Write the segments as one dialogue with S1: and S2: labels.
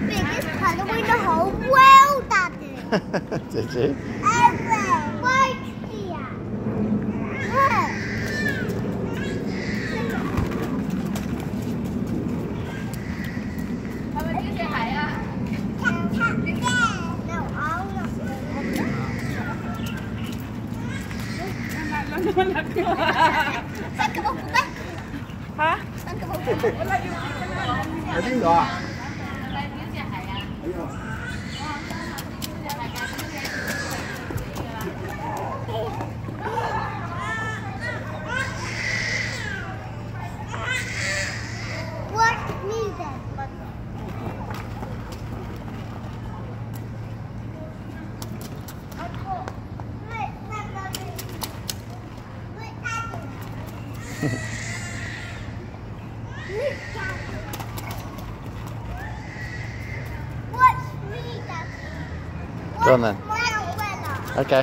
S1: biggest puddle in the whole world, Daddy.
S2: Did you?
S1: Right here. Look. Saan ka pupunta?
S3: Ha?
S1: Saan ka pupunta?
S2: Ở bên đó.
S1: What music? Watch me, Daddy.
S2: Go on then.
S1: My umbrella.
S2: Okay.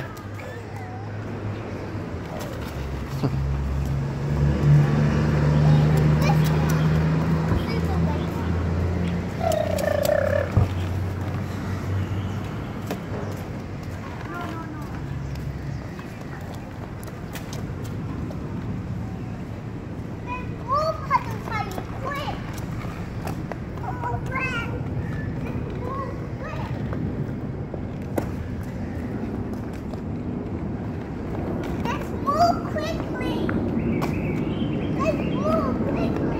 S1: Let's move quickly. Let's move quickly.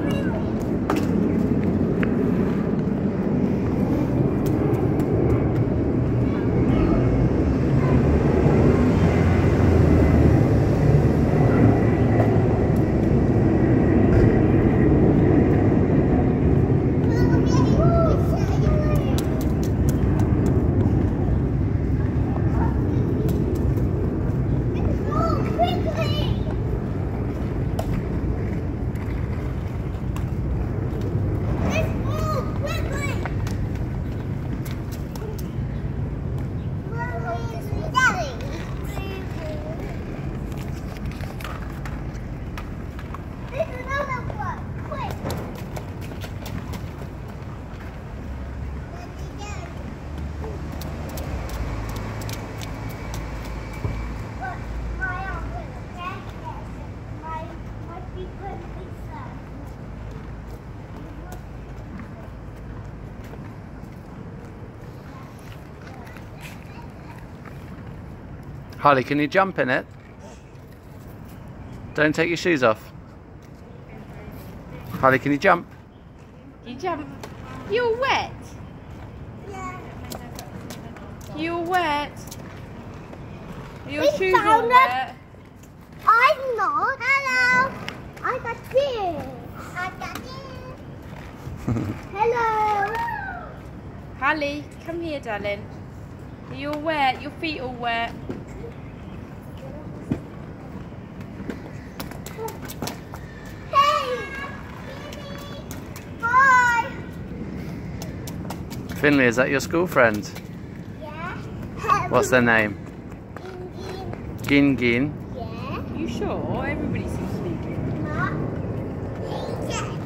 S2: Harley, can you jump in it? Don't take your shoes off. Harley, can you jump?
S3: You jump. You're wet.
S1: Yeah.
S3: You're wet. Your
S1: We
S3: shoes are
S1: found
S3: wet.
S1: I'm not. Hello. I got this. I got this. Hello.
S3: Hallie, come here, darling. You're wet. Your feet are wet.
S1: Hey. Hi.
S2: Finley, is that your school friend?
S1: Yeah.
S2: What's their name? Gin Gin.
S1: Yeah.
S3: You sure? Everybody seems to be good.
S1: Ma. Yeah.